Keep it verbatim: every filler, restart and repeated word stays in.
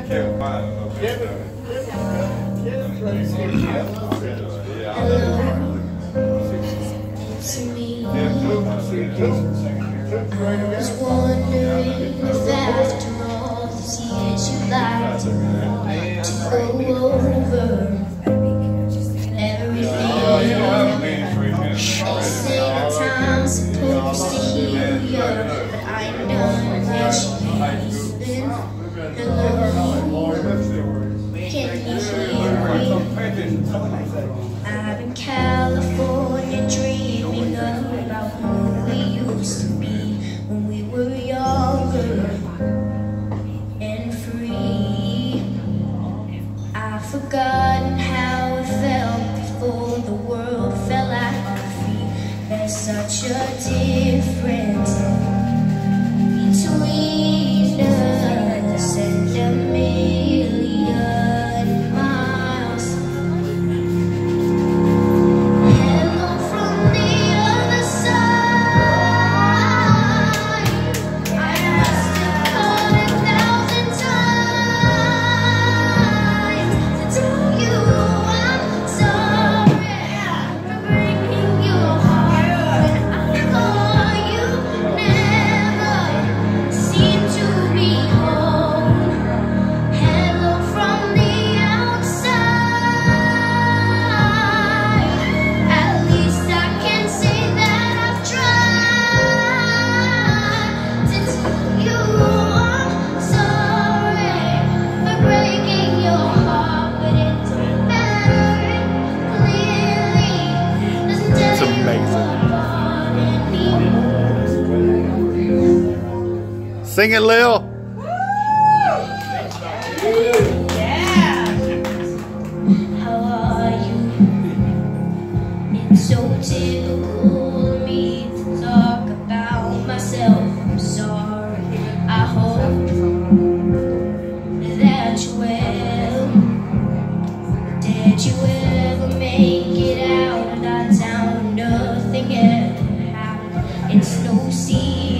was wondering if after all these years you'd like to, to go over everything. They say that time's supposed to heal you, but I know that she's been alone. Can you hear me? I'm in California dreaming about who we used to be when we were younger and free. I've forgotten how it felt before the world fell at our feet. There's such a difference between us and a million miles. Hello from the other side. I must have called a thousand times to tell you I'm sorry for breaking your heart. When I call you, never seem to be home. Hello from the outside. At least I can say that I've tried to tell you I'm sorry for breaking your heart, but it doesn't matter. Clearly, doesn't tell It's amazing. you apart anymore. Sing it, Lil. How are you? It's so typical of me to talk about myself. I'm sorry. I hope that you're well. Did you ever make it out of that town? Nothing ever happened. It's no secret.